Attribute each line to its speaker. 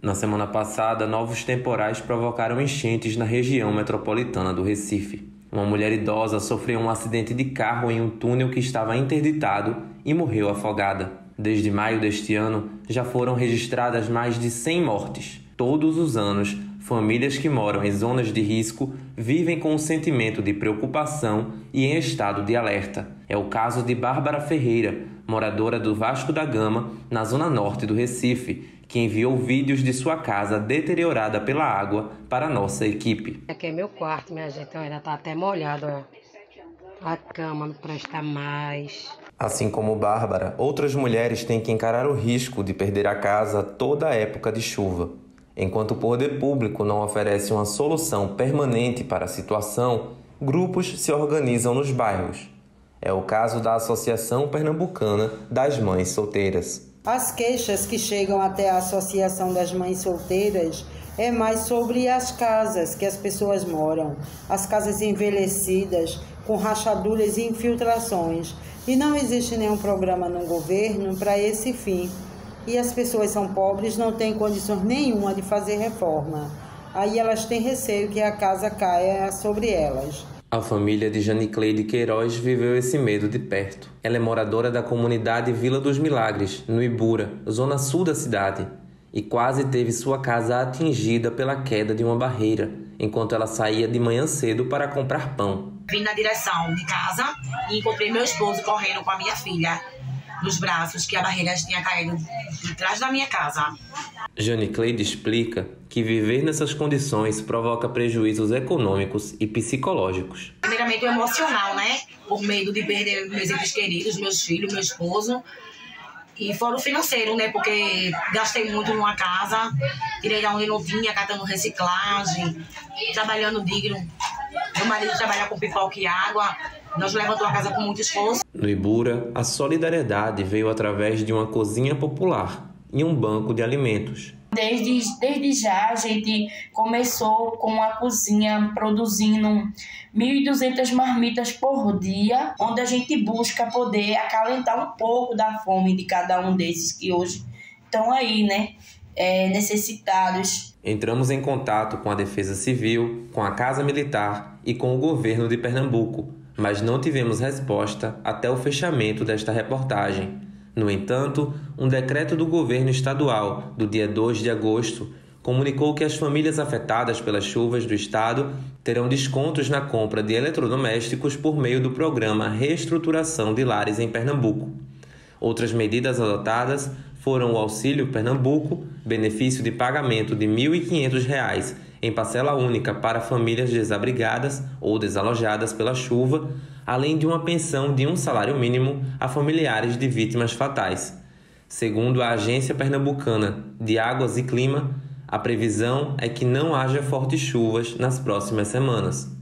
Speaker 1: Na semana passada, novos temporais provocaram enchentes na região metropolitana do Recife. Uma mulher idosa sofreu um acidente de carro em um túnel que estava interditado e morreu afogada. Desde maio deste ano, já foram registradas mais de 100 mortes. Todos os anos, famílias que moram em zonas de risco vivem com um sentimento de preocupação e em estado de alerta. É o caso de Bárbara Ferreira, moradora do Vasco da Gama, na zona norte do Recife, que enviou vídeos de sua casa deteriorada pela água para a nossa equipe.
Speaker 2: Aqui é meu quarto, minha gente, ainda está até molhado, ó. A cama não presta mais.
Speaker 1: Assim como Bárbara, outras mulheres têm que encarar o risco de perder a casa toda a época de chuva. Enquanto o poder público não oferece uma solução permanente para a situação, grupos se organizam nos bairros. É o caso da Associação Pernambucana das Mães Solteiras.
Speaker 3: As queixas que chegam até a Associação das Mães Solteiras é mais sobre as casas que as pessoas moram, as casas envelhecidas, com rachaduras e infiltrações. E não existe nenhum programa no governo para esse fim. E as pessoas são pobres, não têm condições nenhuma de fazer reforma. Aí elas têm receio que a casa caia sobre elas.
Speaker 1: A família de Janicleide Queiroz viveu esse medo de perto. Ela é moradora da comunidade Vila dos Milagres, no Ibura, zona sul da cidade, e quase teve sua casa atingida pela queda de uma barreira, enquanto ela saía de manhã cedo para comprar pão.
Speaker 4: Vim na direção de casa e encontrei meu esposo correndo com a minha filha nos braços, que a barreira tinha caído de trás da minha casa.
Speaker 1: Janicleide explica que viver nessas condições provoca prejuízos econômicos e psicológicos.
Speaker 4: Primeiramente o emocional, né? Por medo de perder meus entes queridos, meus filhos, meu esposo. E fora o financeiro, né? Porque gastei muito numa casa, tirei da onde não tinha, catando reciclagem, trabalhando digno. Meu marido trabalha com pipoca e água. Nós levantamos a casa com muito esforço.
Speaker 1: No Ibura, a solidariedade veio através de uma cozinha popular e um banco de alimentos.
Speaker 5: Desde já a gente começou com a cozinha produzindo 1.200 marmitas por dia, onde a gente busca poder acalentar um pouco da fome de cada um desses que hoje estão aí, né, necessitados.
Speaker 1: Entramos em contato com a Defesa Civil, com a Casa Militar e com o governo de Pernambuco, mas não tivemos resposta até o fechamento desta reportagem. No entanto, um decreto do governo estadual, do dia 2 de agosto, comunicou que as famílias afetadas pelas chuvas do estado terão descontos na compra de eletrodomésticos por meio do programa Reestruturação de Lares em Pernambuco. Outras medidas adotadas foram o Auxílio Pernambuco, benefício de pagamento de R$ 1.500 em parcela única para famílias desabrigadas ou desalojadas pela chuva, além de uma pensão de um salário mínimo a familiares de vítimas fatais. Segundo a Agência Pernambucana de Águas e Clima, a previsão é que não haja fortes chuvas nas próximas semanas.